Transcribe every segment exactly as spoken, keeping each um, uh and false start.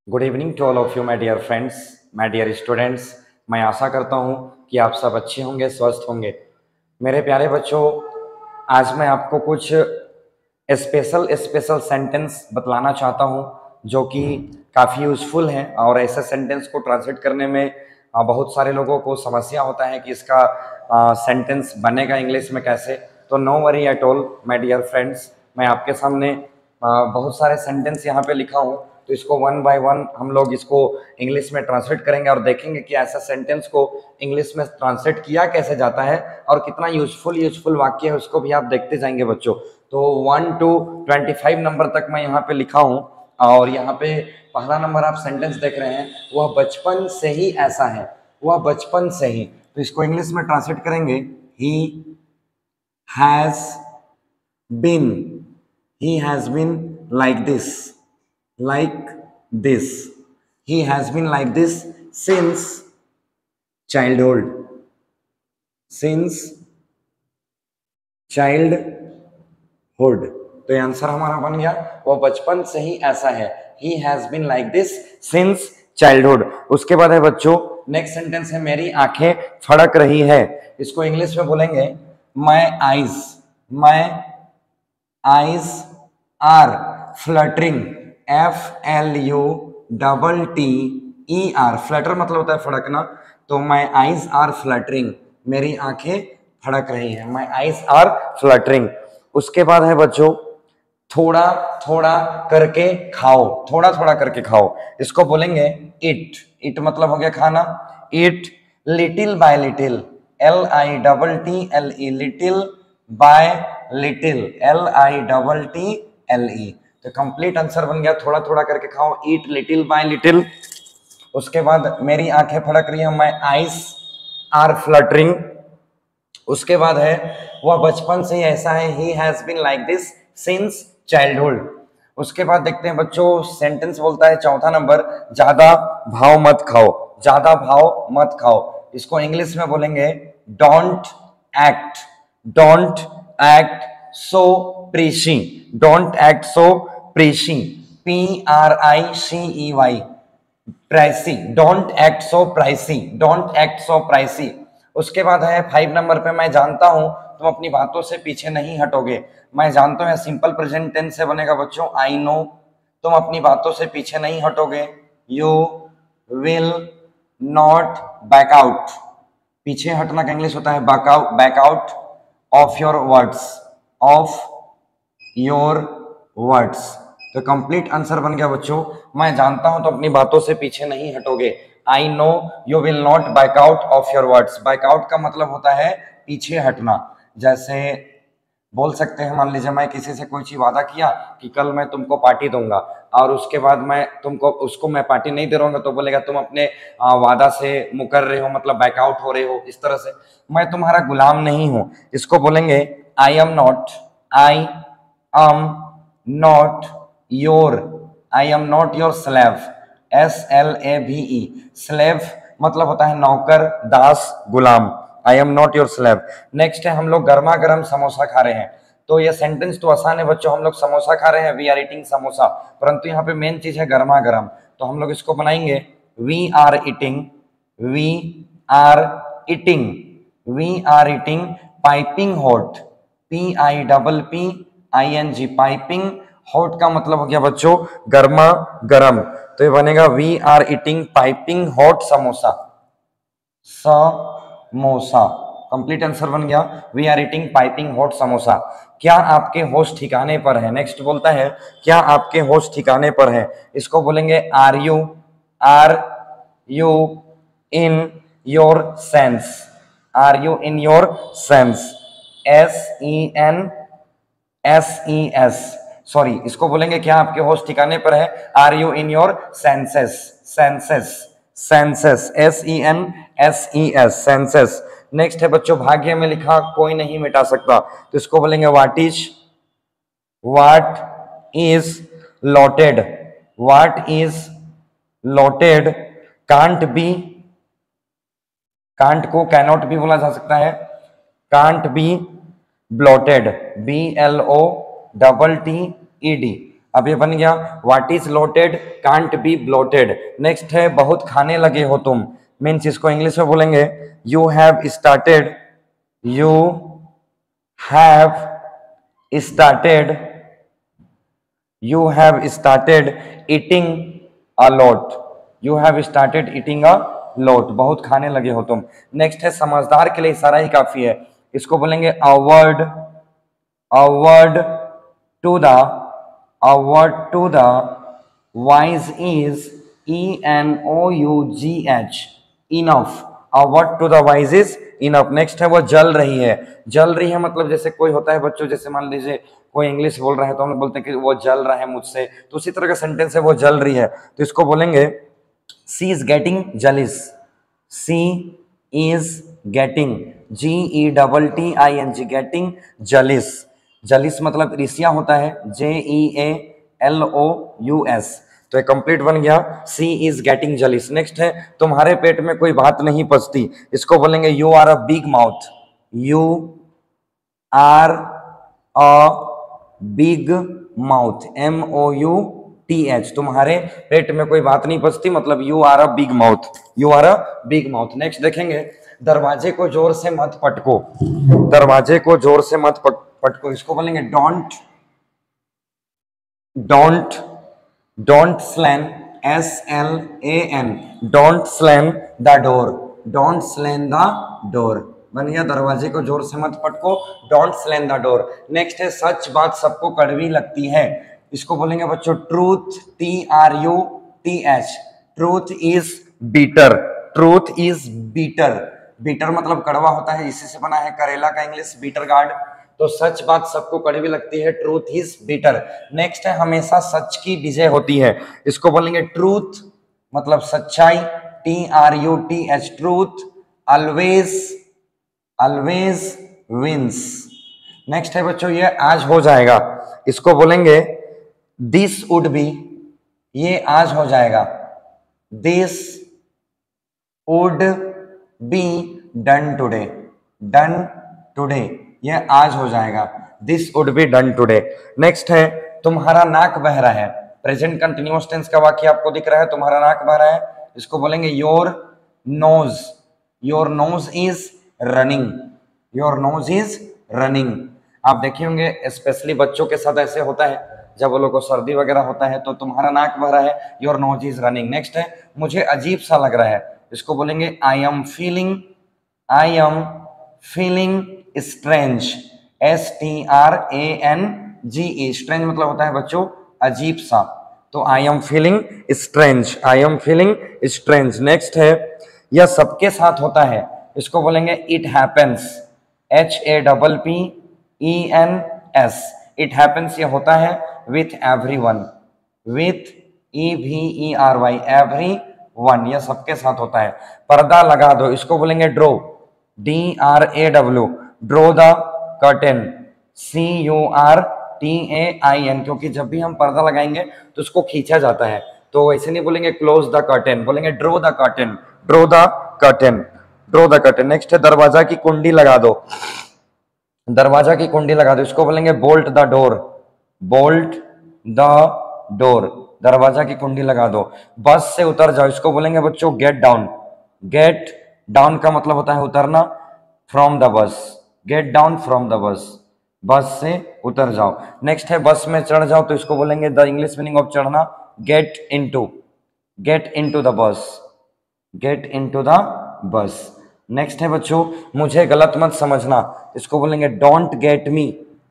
Good evening to all of you my dear friends, my dear students. मैं आशा करता हूँ कि आप सब अच्छे होंगे, स्वस्थ होंगे। मेरे प्यारे बच्चों, आज मैं आपको कुछ स्पेशल स्पेशल सेंटेंस बतलाना चाहता हूँ जो कि काफ़ी यूज़फुल हैं। और ऐसे सेंटेंस को ट्रांसलेट करने में आ, बहुत सारे लोगों को समस्या होता है कि इसका सेंटेंस बनेगा इंग्लिश में कैसे। तो no worry at all my dear friends, मैं आपके सामने आ, बहुत सारे सेंटेंस यहाँ पे लिखा हूँ। तो इसको वन बाय वन हम लोग इसको इंग्लिश में ट्रांसलेट करेंगे और देखेंगे कि ऐसा सेंटेंस को इंग्लिश में ट्रांसलेट किया कैसे जाता है और कितना यूजफुल यूजफुल वाक्य है उसको भी आप देखते जाएंगे बच्चों। तो one two twenty five number तक मैं यहाँ पे लिखा हूँ। और यहाँ पे पहला नंबर आप सेंटेंस देख रहे हैं, वह बचपन से ही ऐसा है, वह बचपन से ही। तो इसको इंग्लिश में ट्रांसलेट करेंगे, he has been, he has been like this, like this, he has been like this since childhood, since childhood। तो ये आंसर हमारा बन गया, वो बचपन से ही ऐसा है, he has been like this since childhood। उसके बाद है बच्चों नेक्स्ट सेंटेंस है, मेरी आंखें फड़क रही है। इसको इंग्लिश में बोलेंगे my eyes, my eyes are fluttering, F L U double T E R. Flutter मतलब होता है फड़कना। तो माई आईज आर फ्लटरिंग, मेरी आंखें फड़क रही हैं, माई आईज आर फ्लटरिंग। उसके बाद है बच्चों थोड़ा थोड़ा करके खाओ, थोड़ा थोड़ा करके खाओ। इसको बोलेंगे इट, इट मतलब हो गया खाना। Eat little by little, L I double T L E, little by little, L I double T L E. तो कंप्लीट आंसर बन गया थोड़ा थोड़ा करके खाओ, ईट लिटिल बाय लिटिल। उसके बाद मेरी आंखें फड़क रही हैं, माय आईज आर फ्लटरिंग। उसके बाद है वह बचपन से ही ऐसा है, he has been like this since childhood. उसके बाद देखते हैं बच्चों सेंटेंस बोलता है चौथा नंबर, ज्यादा भाव मत खाओ, ज्यादा भाव मत खाओ। इसको इंग्लिश में बोलेंगे don't act, don't act so pricey, don't act so pricey, P R I C E Y, pricey, don't act so pricey, don't act so pricey. उसके बाद है फाइव नंबर पे, मैं जानता हूं तुम अपनी बातों से पीछे नहीं हटोगे। मैं जानता हूं सिंपल प्रेजेंट टेंस से बनेगा बच्चों, आई नो, तुम अपनी बातों से पीछे नहीं हटोगे। You will not back out, पीछे हटना का इंग्लिश होता है back out, back out of your words, of your words. तो कंप्लीट आंसर बन गया बच्चों, मैं जानता हूं तो अपनी बातों से पीछे नहीं हटोगे। I know you will not back out of your words. Back out का मतलब होता है पीछे हटना। जैसे बोल सकते हैं, मान लीजिए मैं किसी से कोई चीज वादा किया कि कल मैं तुमको पार्टी दूंगा और उसके बाद मैं तुमको उसको मैं पार्टी नहीं दे रहूंगा, तो बोलेगा तुम अपने वादा से मुकर रहे हो, मतलब बैक आउट हो रहे हो। इस तरह से मैं तुम्हारा गुलाम नहीं हूं। इसको बोलेंगे I am not, I am not your, I am not your slave, S L A V E. Slave मतलब होता है नौकर, दास, गुलाम। I am not your slave. Next है हम लोग गर्मा गर्म समोसा खा रहे हैं। तो ये सेंटेंस तो आसान है बच्चों, हम लोग समोसा खा रहे हैं, वी आर ईटिंग समोसा, परंतु यहाँ पे मेन चीज है गर्मा गर्म। तो हम लोग इसको बनाएंगे we are eating, we are eating, we are eating piping hot, P I double P I N G, piping hot का मतलब हो गया बच्चों गर्मा गरम। तो ये बनेगा we are eating piping hot samosa, samosa. Complete answer बन गया we are eating piping hot samosa. क्या आपके होश ठिकाने पर है? नेक्स्ट बोलता है क्या आपके होश ठिकाने पर है? इसको बोलेंगे are you, are you in your sense, are you in your sense, S E N S E S, sorry. इसको बोलेंगे क्या आपके होश ठिकाने पर है? Are you in your senses, senses, senses, S E N S E S, senses. Next है बच्चों भाग्य में लिखा कोई नहीं मिटा सकता। तो इसको बोलेंगे what is, what is lotted, what is lotted can't be, can't को कैनॉट भी बोला जा सकता है, can't be blotted, B L O double T E D. अब ये बन गया what is lotted can't be blotted. Next है बहुत खाने लगे हो तुम, मीन्स इसको इंग्लिश में बोलेंगे you have started, you have started, you have started eating a lot, you have started eating a lot, बहुत खाने लगे हो तुम। नेक्स्ट है समझदार के लिए इशारा ही काफी है, इसको बोलेंगे a word, a word to the, a word to the wise is E N O U G H, enough, a word to the wise is enough. Next है वो जल रही है, जल रही है मतलब जैसे कोई होता है बच्चों, जैसे मान लीजिए कोई इंग्लिश बोल रहा है तो हम लोग बोलते हैं कि वो जल रहा है मुझसे, तो उसी तरह का सेंटेंस है वो जल रही है, तो इसको बोलेंगे she is getting jealous, she is getting, G E double T I N G, getting jealous, jealous मतलब ईर्ष्या होता है, J E A L O U S, तो एक कंप्लीट बन गया she is getting jealous. Next है तुम्हारे पेट में कोई बात नहीं पचती, इसको बोलेंगे you are a big mouth, you are a big mouth, M O U T H, तुम्हारे पेट में कोई बात नहीं पचती मतलब you are a big mouth, you are a big mouth. Next देखेंगे दरवाजे को जोर से मत पटको, दरवाजे को जोर से मत पटको, इसको बोलेंगे don't, don't, don't slam, S L A N, don't slam the door, don't slam the door, बन गया दरवाजे को जोर से मत पटको, don't slam the door. Next है सच बात सबको कड़वी लगती है, इसको बोलेंगे बच्चों truth, T R U T H, truth is bitter, truth is bitter, bitter मतलब कड़वा होता है, इसी से बना है करेला का इंग्लिश बीटर गार्ड, तो सच बात सबको कड़वी लगती है, ट्रूथ इज बीटर। नेक्स्ट है हमेशा सच की विजय होती है, इसको बोलेंगे ट्रूथ मतलब सच्चाई, T R U T H, truth always, always wins. Next है बच्चों ये आज हो जाएगा, इसको बोलेंगे दिस वुड बी, ये आज हो जाएगा, this would be done today, done today, ये आज हो जाएगा, this would be done today. Next है तुम्हारा नाक बह रहा है, प्रेजेंट कंटिन्यूअस टेंस का वाक्य आपको दिख रहा है, तुम्हारा नाक बह रहा है, इसको बोलेंगे your nose, your nose is running, your nose is running. आप देखे होंगे स्पेशली बच्चों के साथ ऐसे होता है, जब वो लोग को सर्दी वगैरह होता है तो तुम्हारा नाक बह रहा है, your nose is running. Next है मुझे अजीब सा लग रहा है, इसको बोलेंगे I am feeling, I am feeling strange, S T R A N G E, strange मतलब होता है बच्चों अजीब सा, तो I am feeling strange, I am feeling strange. Next है यह सबके साथ होता है, इसको बोलेंगे it happens, H A double P E N S, it happens ये होता है with everyone, with E V E R Y, everyone, यह सबके साथ होता है। पर्दा लगा दो, इसको बोलेंगे draw, D R A W, draw the curtain, C U R T A I N, क्योंकि जब भी हम पर्दा लगाएंगे तो उसको खींचा जाता है, तो ऐसे नहीं बोलेंगे क्लोज द कर्टेन, बोलेंगे draw the curtain, draw the curtain, draw the curtain. Next है दरवाजा की कुंडी लगा दो, दरवाजा की कुंडी लगा दो, इसको बोलेंगे bolt the door, bolt the door, दरवाजा की कुंडी लगा दो। बस से उतर जाओ, इसको बोलेंगे बच्चों गेट डाउन, गेट डाउन का मतलब होता है उतरना, from the bus, get down from the bus, bus से उतर जाओ। नेक्स्ट है बस में चढ़ जाओ, तो इसको बोलेंगे द इंग्लिश मीनिंग ऑफ चढ़ना, get into, get into the bus, get into the bus. Next है बच्चों मुझे गलत मत समझना, इसको बोलेंगे don't get me,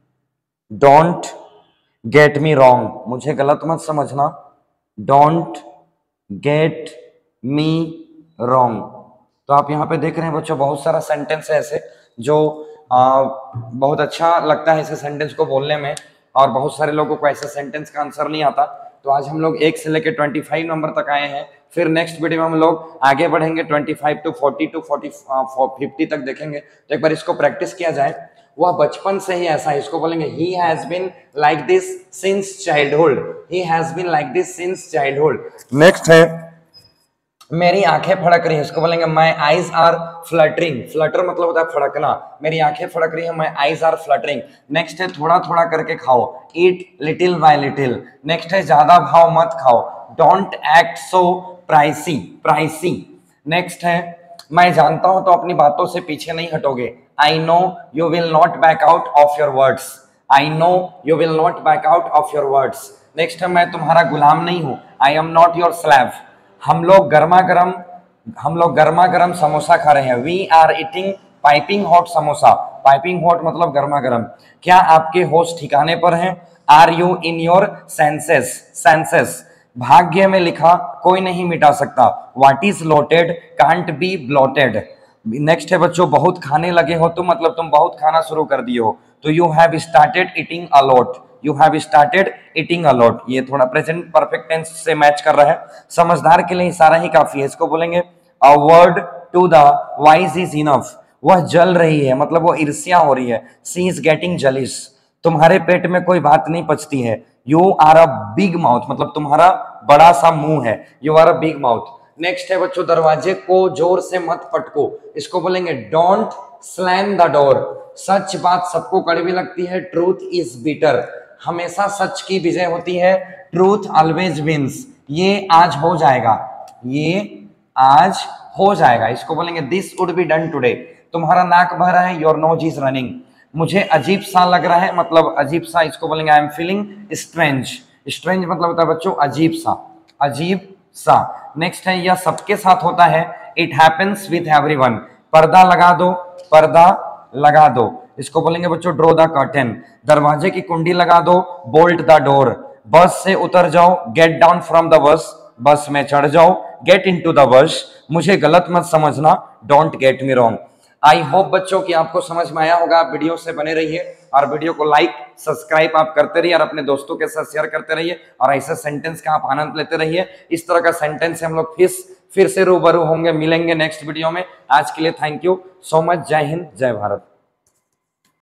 don't get me wrong, मुझे गलत मत समझना, डोंट गेट मी रॉन्ग। तो आप यहाँ पे देख रहे हैं बच्चों बहुत सारा सेंटेंस है ऐसे जो आ, बहुत अच्छा लगता है ऐसे सेंटेंस को बोलने में, और बहुत सारे लोगों को ऐसे सेंटेंस का आंसर नहीं आता। तो आज हम लोग एक से लेकर पच्चीस नंबर तक आए हैं, फिर नेक्स्ट वीडियो में हम लोग आगे बढ़ेंगे पच्चीस टू चालीस टू चालीस पचास तक देखेंगे। तो एक बार इसको प्रैक्टिस किया जाए, वह बचपन से ही ऐसा है, इसको बोलेंगे he has been like this since childhood, he has been like this since childhood. Next है मेरी आंखें फड़क रही है, इसको बोलेंगे my eyes are fluttering. Flutter मतलब होता है फड़कना, मेरी आंखें फड़क रही है, my eyes are fluttering. Next है थोड़ा थोड़ा करके खाओ, eat little by little. Next है ज्यादा भाव मत खाओ, don't act so pricey pricey. Next है मैं जानता हूं तो अपनी बातों से पीछे नहीं हटोगे, I know you will not back out of your words, I know you will not back out of your words. Next है मैं तुम्हारा गुलाम नहीं हूं, I am not your slave. हम लोग गर्मा गर्म हम लोग गर्मा गर्म समोसा खा रहे हैं, we are eating piping hot samosa. Piping hot मतलब गर्मा गर्म। क्या आपके होश ठिकाने पर हैं, are you in your senses senses. भाग्य में लिखा कोई नहीं मिटा सकता, what is lotted can't be blotted. Next है बच्चों बहुत खाने लगे हो तुम, मतलब तुम बहुत खाना शुरू कर दिए हो, तो you have started eating a lot, you have started eating a lot. ये थोड़ा प्रेजेंट परफेक्ट टेंस से मैच कर रहा है। समझदार के लिए इशारा ही काफी है, इसको बोलेंगे a word to the wise is enough. वह जल रही है मतलब वो ईर्ष्या हो रही है, सी इज गेटिंग जलिस। तुम्हारे पेट में कोई बात नहीं पचती है, you are a big mouth मतलब तुम्हारा बड़ा सा मुंह है, you are a big mouth. Next है बच्चों दरवाजे को जोर से मत पटको, इसको बोलेंगे डोंट स्लैम द डोर। सच बात सबको कड़वी लगती है, ट्रूथ इज बिटर। हमेशा सच की विजय होती है, ट्रूथ ऑलवेज विंस। ये आज हो जाएगा, ये आज हो जाएगा, इसको बोलेंगे this would be done today. तुम्हारा नाक बह रहा है, योर नोज इज रनिंग। मुझे अजीब सा लग रहा है मतलब अजीब सा, इसको बोलेंगे I am feeling strange. Strange मतलब होता है बच्चों अजीब सा, अजीब सा। नेक्स्ट है यह सबके साथ होता है, इट हैपेंस विथ एवरीवन। पर्दा लगा दो, पर्दा लगा दो, इसको बोलेंगे बच्चों ड्रॉ द कर्टेन। दरवाजे की कुंडी लगा दो, बोल्ट द डोर। बस से उतर जाओ, gate down from the bus. बस में चढ़ जाओ, गेट इनटू द बस। मुझे गलत मत समझना, don't get me wrong. I hope बच्चों कि आपको समझ में आया होगा। आप वीडियो से बने रहिए और वीडियो को लाइक सब्सक्राइब आप करते रहिए और अपने दोस्तों के साथ शेयर करते रहिए और ऐसे सेंटेंस का आप आनंद लेते रहिए। इस तरह का सेंटेंस से हम लोग फिर फिर से रूबरू होंगे, मिलेंगे नेक्स्ट वीडियो में। आज के लिए थैंक यू सो मच। जय हिंद, जय भारत।